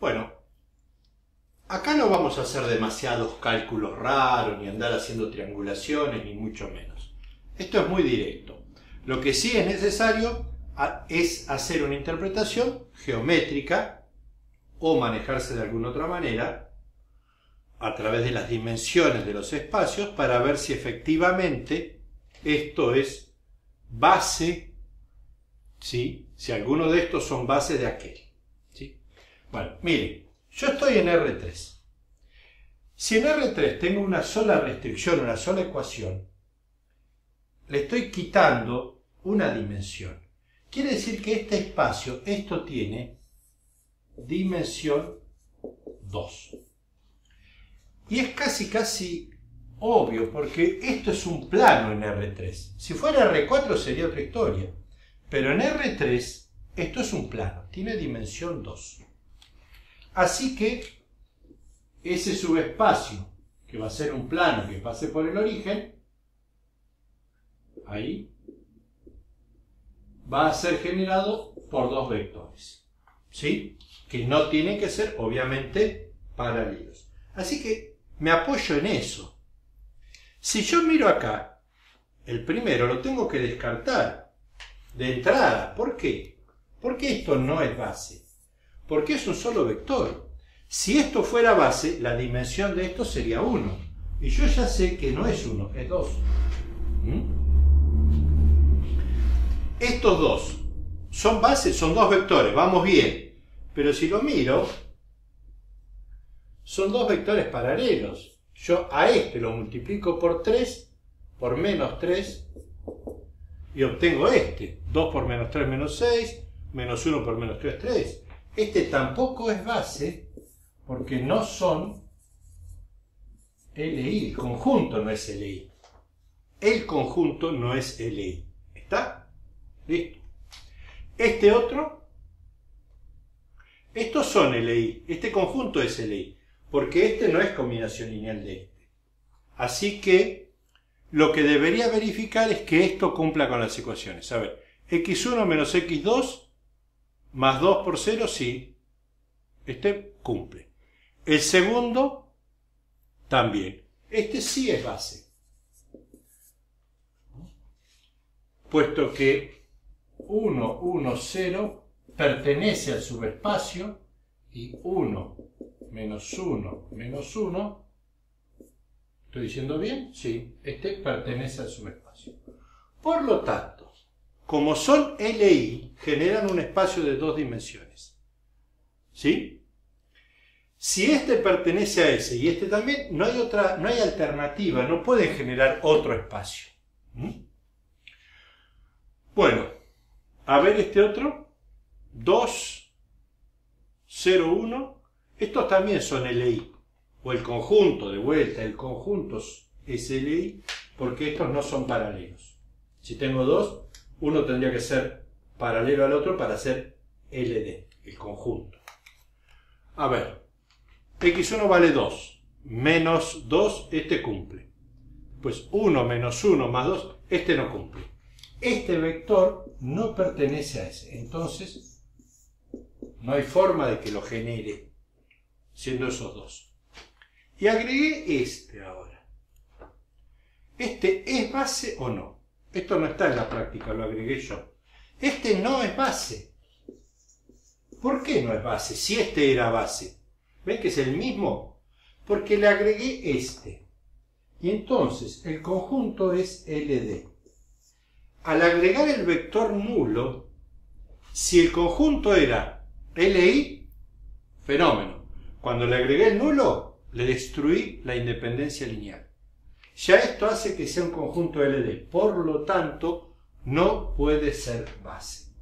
Bueno, acá no vamos a hacer demasiados cálculos raros, ni andar haciendo triangulaciones, ni mucho menos. Esto es muy directo. Lo que sí es necesario es hacer una interpretación geométrica o manejarse de alguna otra manera a través de las dimensiones de los espacios para ver si efectivamente esto es base, ¿sí? Si alguno de estos son bases de aquel, ¿sí? Bueno, miren, yo estoy en R3. Si en R3 tengo una sola restricción, una sola ecuación, le estoy quitando una dimensión. Quiere decir que este espacio, esto tiene dimensión 2. Y es casi obvio, porque esto es un plano en R3. Si fuera R4 sería otra historia. Pero en R3 esto es un plano, tiene dimensión 2. Así que ese subespacio, que va a ser un plano que pase por el origen, ahí, va a ser generado por dos vectores, ¿sí? Que no tienen que ser, obviamente, paralelos. Así que me apoyo en eso. Si yo miro acá, el primero lo tengo que descartar de entrada. ¿Por qué? Porque esto no es base. Porque es un solo vector. Si esto fuera base, la dimensión de esto sería 1. Y yo ya sé que no es 1, es 2. Estos dos son bases, son dos vectores, vamos bien. Pero si lo miro, son dos vectores paralelos. Yo a este lo multiplico por 3, por menos 3, y obtengo este. 2 por menos 3, menos 6, menos 1 por menos 3, 3. Este tampoco es base, porque no son LI. El conjunto no es LI. El conjunto no es LI. ¿Está? Listo. Este otro, estos son LI. Este conjunto es LI, porque este no es combinación lineal de este. Así que lo que debería verificar es que esto cumpla con las ecuaciones. A ver, x1 menos x2 más 2 por 0, sí. Este cumple. El segundo también. Este sí es base. Puesto que 1, 1, 0 pertenece al subespacio y 1 menos 1 menos 1, ¿estoy diciendo bien? Sí, este pertenece al subespacio. Por lo tanto, como son LI, generan un espacio de dos dimensiones. ¿Sí? Si este pertenece a ese y este también, no hay alternativa, no pueden generar otro espacio. Bueno, a ver este otro, 2, 0, 1, estos también son LI, o el conjunto, de vuelta, el conjunto es LI, porque estos no son paralelos. Si tengo dos, uno tendría que ser paralelo al otro para ser LD, el conjunto. A ver, x1 vale 2, menos 2, este cumple. Pues 1 menos 1 más 2, este no cumple. Este vector no pertenece a ese, entonces no hay forma de que lo genere, siendo esos dos. Y agregué este ahora. ¿Este es base o no? Esto no está en la práctica, lo agregué yo. Este no es base. ¿Por qué no es base? Si este era base. ¿Ven que es el mismo? Porque le agregué este. Y entonces el conjunto es LD. Al agregar el vector nulo, si el conjunto era LI, fenómeno. Cuando le agregué el nulo, le destruí la independencia lineal. Ya esto hace que sea un conjunto LD. Por lo tanto, no puede ser base.